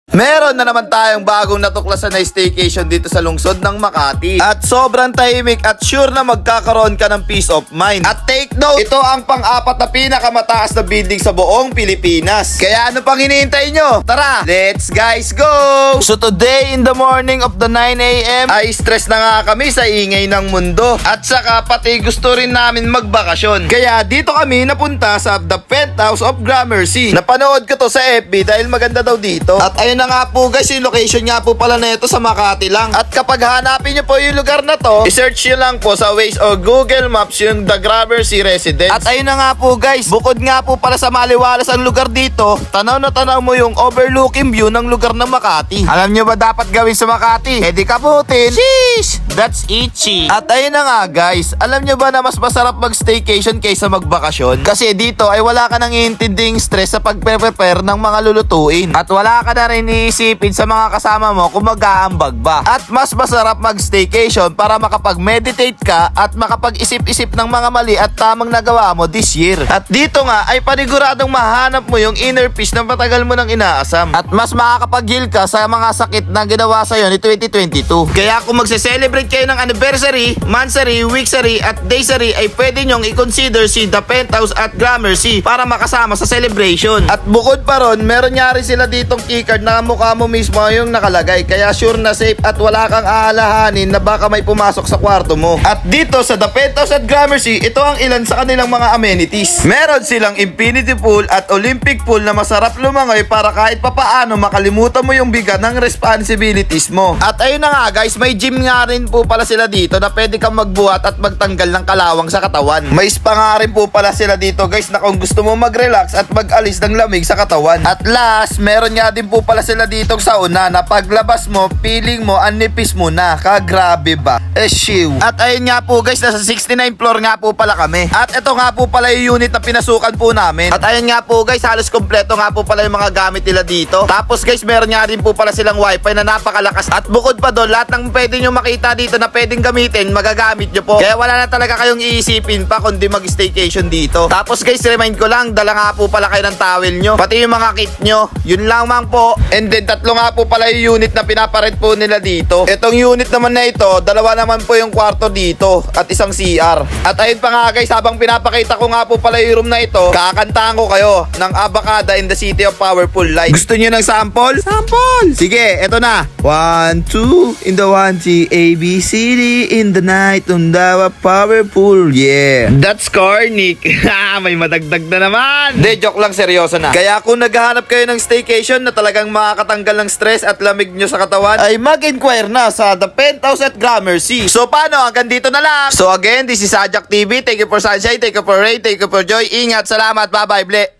Meron na naman tayong bagong natuklasan na staycation dito sa lungsod ng Makati. At sobrang tahimik at sure na magkakaroon ka ng peace of mind. At take note, ito ang pang-apat na pinakamataas na building sa buong Pilipinas. Kaya ano pang hinihintay nyo? Tara, let's guys go! So today in the morning of the 9 AM ay stress na nga kami sa ingay ng mundo. At saka pati gusto rin namin magbakasyon. Kaya dito kami napunta sa The Penthouse of Gramercy. Napanood ko to sa FB dahil maganda daw dito. At ayun na nga po guys, yung location nga po pala na ito sa Makati lang. At kapag hanapin nyo po yung lugar na to, i-search nyo lang po sa Waze o Google Maps yung The Gramercy Residence. At ayun na nga po guys, bukod nga po pala sa maliwalas ang lugar dito, tanaw na tanaw mo yung overlooking view ng lugar ng Makati. Alam nyo ba dapat gawin sa Makati? Di kaputin. Sheesh! That's itchy. At ayun na nga guys, alam nyo ba na mas masarap mag-staycation kaysa magbakasyon? Kasi dito ay wala ka nang iintinding stress sa pag-prepare ng mga lulutuin. At wala ka na rin iisipin sa mga kasama mo kung mag-aambag ba. At mas masarap mag-staycation para makapag-meditate ka at makapag-isip-isip ng mga mali at tamang nagawa mo this year. At dito nga ay paniguradong mahanap mo yung inner peace na matagal mo nang inaasam. At mas makakapag-heal ka sa mga sakit na ginawa sa'yo ni 2022. Kaya kung magse-celebrate kayo ng anniversary, monthsary, weeksary at daysary ay pwede nyong i-consider si The Penthouse at Gramercy para makasama sa celebration. At bukod pa ron, meron nga rin sila ditong keycard na mukha mo mismo yung nakalagay. Kaya sure na safe at wala kang aalahanin na baka may pumasok sa kwarto mo. At dito sa The Penthouse at Gramercy, ito ang ilan sa kanilang mga amenities. Meron silang infinity pool at Olympic pool na masarap lumangoy para kahit papaano makalimutan mo yung bigat ng responsibilities mo. At ayun na nga guys, may gym nga rin po pala sila dito na pwede kang magbuhat at magtanggal ng kalawang sa katawan. May spa nga rin po pala sila dito guys na kung gusto mo mag-relax at mag-alis ng lamig sa katawan. At last, meron nga din po pala sila ditong sauna na paglabas mo, feeling mo, anipis mo na. Kagrabe ba? Shiw. At ayun nga po guys, nasa 69 floor nga po pala kami. At ito nga po pala yung unit na pinasukan po namin. At ayun nga po guys, halos kompleto nga po pala yung mga gamit nila dito. Tapos guys, meron nga din po pala silang wifi na napakalakas. At bukod pa doon, lahat ng pwede nyo makita dito na pwedeng gamitin, magagamit nyo po. Kaya wala na talaga kayong iisipin pa kundi mag-staycation dito. Tapos guys, remind ko lang, dala nga po pala kayo ng towel nyo, pati yung mga kit nyo. Yun lang man po. And then tatlo nga po pala yung unit na pinaparent po nila dito. Itong unit naman na ito, dalawa naman po yung kwarto dito at isang CR. At ayun pa nga guys, habang pinapakita ko nga po pala yung room na ito, kakantahan ko kayo ng Abacada in the City of Powerful Light. Gusto nyo ng sample? Sample! Sige, eto na. 1, 2, in the 1T, A, B, C, D, in the night, undawa, powerful, yeah. That's cornic. May madagdag na naman. De, joke lang, seryoso na. Kaya kung naghahanap kayo ng staycation na talagang makakatanggal ng stress at lamig nyo sa katawan, ay mag-inquire na sa The Penthouse at Gramercy. So paano? Hanggang dito na lang. So again, this is Ajak TV. Thank you for sunshine, thank you for rain, thank you for joy. Ingat, salamat, bye-bye, ble.